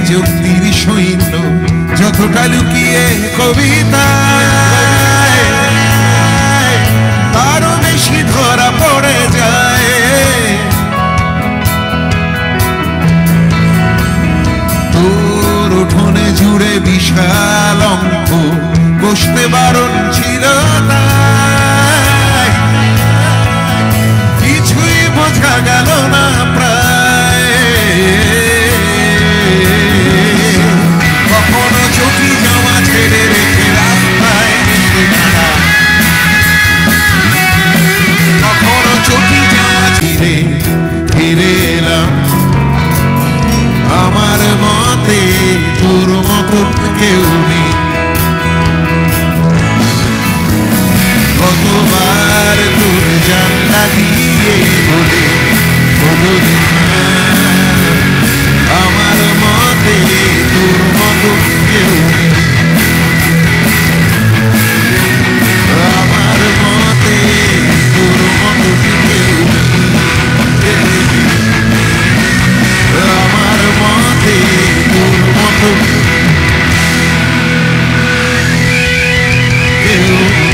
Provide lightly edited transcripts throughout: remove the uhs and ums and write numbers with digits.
যুক্তির সৈন্য যতটা লুকিয়ে কবিতায় তারও বেশি ধরা পড়ে যায়। তোর উঠোনে জুড়ে বিশাল অঙ্ক কষতে বারণ ছিল তাই কিছুই বোঝা গেল না প্রায়। কখনো চটি জামা ছেড়ে রেখে রাস্তায় এসে দাঁড়া, কখনো চটি জামা ছেড়ে ফিরে এলাম। আমার মতে তোর মতন কেউ নেই, কতবার তোর জানলা দিয়ে বলে আমার মতে তোর মতন কেউ নেই, আমার মতে তোর মতন কেউ নেই, আমার মতে তোর মতন কেউ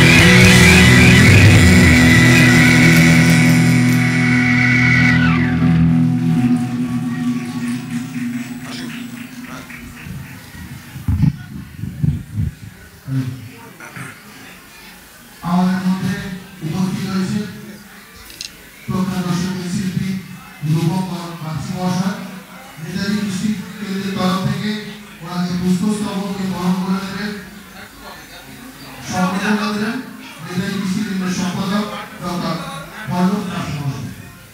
আমাদের মধ্যে উপস্থিত হয়েছে প্রখ্যাত সঙ্গীত শিল্পী রূপম মাছি মহাশয়। নেতাজি ডিস্ট্রিক্ট কেন্দ্রের তরফ থেকে ওনাকে পুষ্পস্তবকে বরণ করে দেবেন, সম্বর্ধনা দেবেন নেতাজি ডিস্ট্রিক্ট কেন্দ্রের সম্পাদক ডক্টর পল্লব দাস মহাশয়।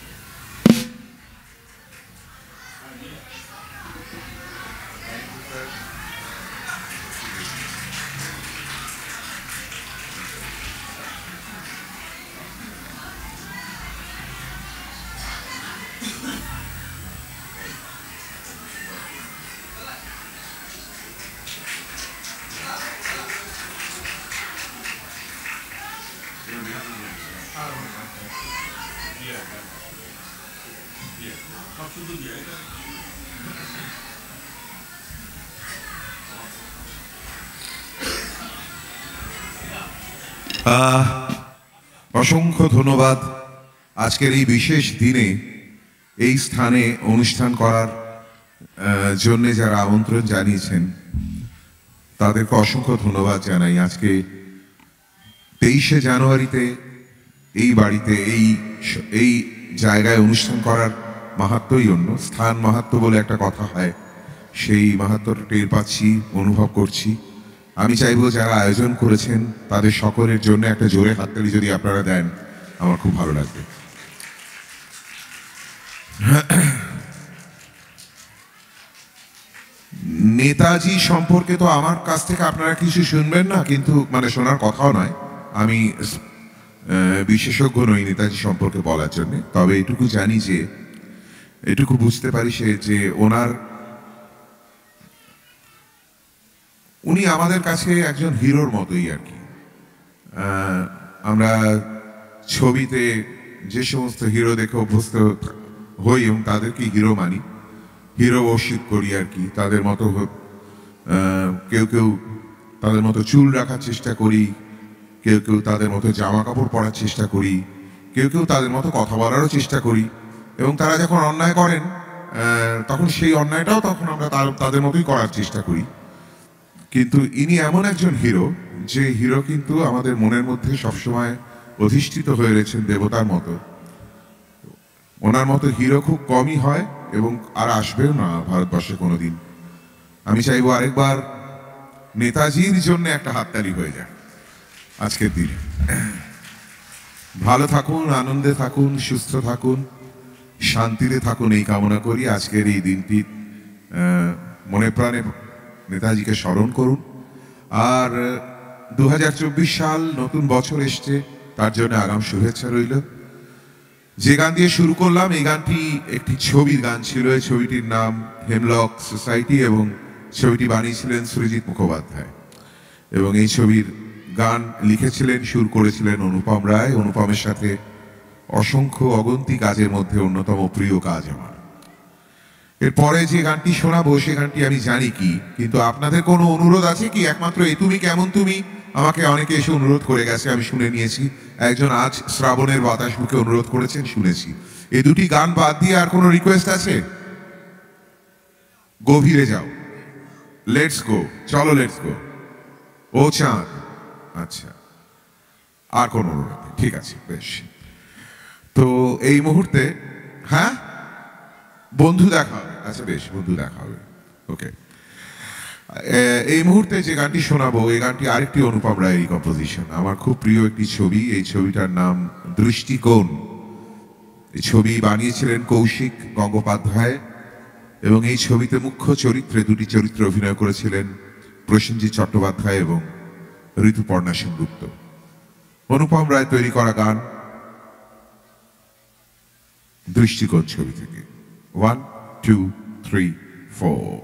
অসংখ্য ধন্যবাদ আজকের এই বিশেষ দিনে এই স্থানে অনুষ্ঠান করার জন্য যারা আমন্ত্রণ জানিয়েছেন তাদেরকে অসংখ্য ধন্যবাদ জানাই। আজকে 23শে জানুয়ারিতে এই বাড়িতে এই জায়গায় অনুষ্ঠান করার মাহাত্ম্যই অন্য। স্থান মাহাত্ম্য বলে একটা কথা হয়, সেই মাহাত্ম্যটা টের পাচ্ছি, অনুভব করছি। আমি চাইবো যারা আয়োজন করেছেন তাদের সকলের জন্য একটা জোরে হাততালি যদি আপনারা দেন আমার খুব ভালো লাগবে। নেতাজি সম্পর্কে তো আমার কাছ থেকে আপনারা কিছু শুনবেন না, কিন্তু মানে শোনার কথাও নয়, আমি বিশেষজ্ঞ নই নেতাজি সম্পর্কে বলার জন্য। তবে এটুকু জানি যে, এটুকু বুঝতে পারি যে উনি আমাদের কাছে একজন হিরোর মতোই আর কি। আমরা ছবিতে যে সমস্ত হিরো দেখে অভ্যস্ত হই এবং তাদেরকে হিরো মানি, হিরো ওয়ার্শিপ করি আর কি। তাদের মতো কেউ কেউ তাদের মতো চুল রাখার চেষ্টা করি, কেউ কেউ তাদের মতো জামা কাপড় পরার চেষ্টা করি, কেউ কেউ তাদের মতো কথা বলারও চেষ্টা করি। এবং তারা যখন অন্যায় করেন তখন সেই অন্যায়টাও তখন আমরা তাদের মতোই করার চেষ্টা করি। কিন্তু ইনি এমন একজন হিরো যে হিরো কিন্তু আমাদের মনের মধ্যে সবসময় অধিষ্ঠিত হয়ে রয়েছেন দেবতার মতো। ওনার মতো হিরো খুব কমই হয় এবং আর আসবেও না ভারতবর্ষে কোনোদিন। আমি চাইবো আরেকবার নেতাজির জন্য একটা হাততালি হয়ে যায় আজকের দিনে। ভালো থাকুন, আনন্দে থাকুন, সুস্থ থাকুন, শান্তিতে থাকুন, এই কামনা করি। আজকের এই দিনটি মনে প্রাণে নেতাজিকে স্মরণ করুন। আর 2024 সাল নতুন বছর এসছে, তার জন্য আগাম শুভেচ্ছা রইল। যে গান দিয়ে শুরু করলাম এই গানটি একটি ছবির গান ছিল। এই ছবিটির নাম হেমলক সোসাইটি এবং ছবিটি বানিয়েছিলেন সুরজিৎ মুখোপাধ্যায় এবং এই ছবির গান লিখেছিলেন, সুর করেছিলেন অনুপম রায়। অনুপমের সাথে অসংখ্য অগন্তি কাজের মধ্যে অন্যতম প্রিয় কাজ আমার। এরপরে যে গানটি শোনাবো সে গানটি আমি জানি কি, কিন্তু আপনাদের কোনো অনুরোধ আছে কি? একমাত্র এই তুমি কেমন তুমি আমাকে অনেকে এসে অনুরোধ করে গেছে, আমি শুনে নিয়েছি। একজন আজ শ্রাবণের বাতাস বুকে অনুরোধ করেছেন, শুনেছি। এই দুটি গান বাদ দিয়ে আর কোনো রিকোয়েস্ট আছে? গভীরে যাও, লেটস গো, চলো লেটস গো, ও চাঁদ। আচ্ছা, আর কোনো অনুরোধ নেই, ঠিক আছে, বেশ। তো এই মুহূর্তে, হ্যাঁ, বন্ধু দেখা হবে। আচ্ছা বেশ, বন্ধু দেখা হবে, ওকে। এই মুহূর্তে যে গানটি শোনাবো এই গানটি আরেকটি অনুপম রায়ের কম্পোজিশন। আমার খুব প্রিয় একটি ছবি, এই ছবিটার নাম দৃষ্টিকোণ। এই ছবি বানিয়েছিলেন কৌশিক গঙ্গোপাধ্যায় এবং এই ছবিতে মুখ্য চরিত্রে দুটি চরিত্রে অভিনয় করেছিলেন প্রসেনজিৎ চট্টোপাধ্যায় এবং ঋতুপর্ণা সেনগুপ্ত। অনুপম রায় তৈরি করা গান দৃষ্টিকোণ ছবি থেকে। 1 2 3 4।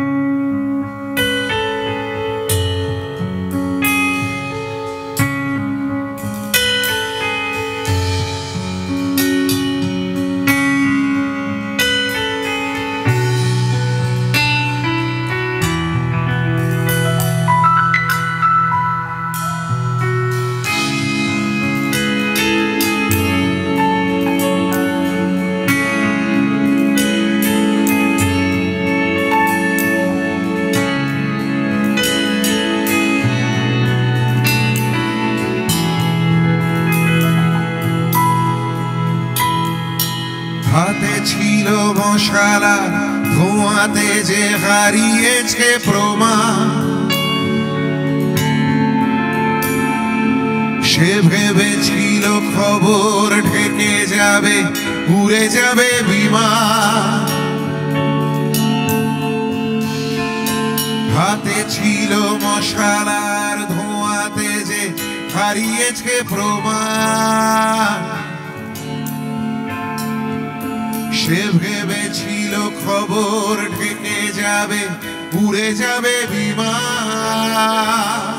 হাতে ছিল মশালা, ধোঁয়াতে যে হারিয়েছে প্রমাণ। সে ভেবেছিল খবর ঢেকে যাবে, উড়ে যাবে বিমান। হাতে ছিল মশালার, ধোঁয়াতে যে হারিয়েছে প্রমাণ। সে ভেবেছিল খবর ঢেকে যাবে, উড়ে যাবে বিমান।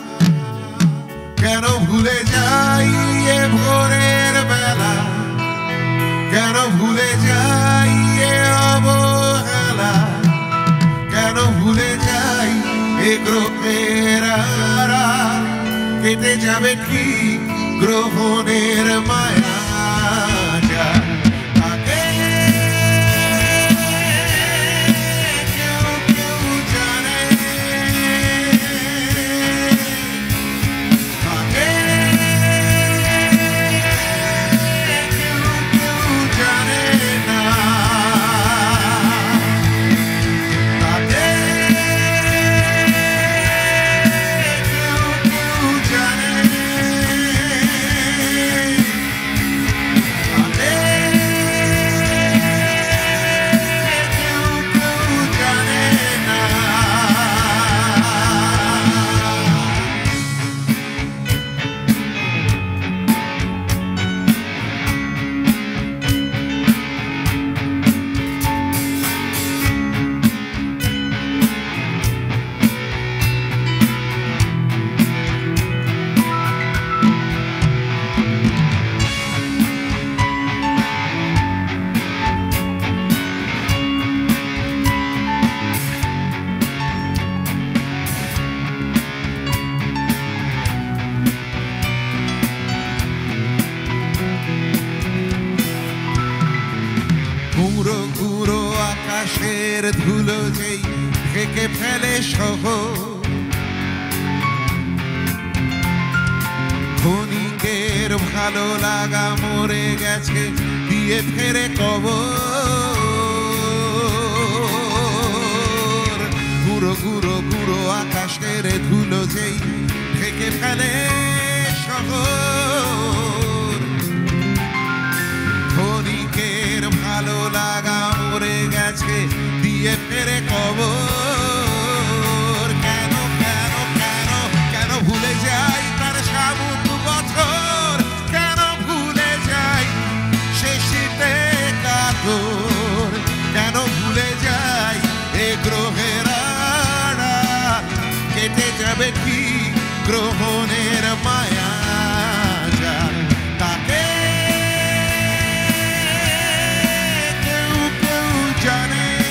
কেন ভুলে যাই এ ভোরের বেলা, কেন ভুলে যাই এ অবহেলা, কেন ভুলে যাই এ গ্রহের আড়াল। কেটে যাবে কি গ্রহণের মায়া। গুঁড়ো গুঁড়ো আকাশের ধুলো যেই ঢেকে ফেলে শহর। ক্ষণিকের ভালো লাগা মরে গেছে, দিয়ে ফেরে কবর। গুঁড়ো গুঁড়ো গুঁড়ো আকাশের ধুলো যেই ঢেকে ফেলে শহর। ক্ষণিকের ভালো লাগা মরে গেছে, দিয়ে ফেরে কবর। কেন কেন কেন কেন ভুলে যাই তার সামুদ্র বছর, কেন ভুলে যাই সে শীতে কাতর, কেন ভুলে যাই এ গ্রহের আড়াল। কেটে যাবে কি গ্রহণের মায়া। তাকে কেউ কেউ জানে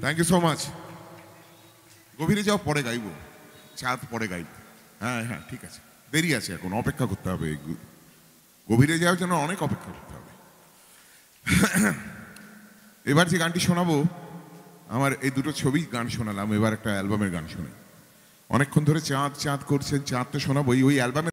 থ্যাংক ইউ সো মাচ। গভীরে যাও পরে গাইবো, চাঁদ পরে গাইব। হ্যাঁ হ্যাঁ ঠিক আছে, দেরি আছে, এখন অপেক্ষা করতে হবে। গভীরে যাওয়ার জন্য অনেক অপেক্ষা করতে হবে। এবার যে গানটি শোনাবো, আমার এই দুটো ছবি গান শোনালাম, এবার একটা অ্যালবামের গান শোনাই। অনেকক্ষণ ধরে চাঁদ চাঁদ করছেন, চাঁদ তো শোনাবোই। ওই অ্যালবামে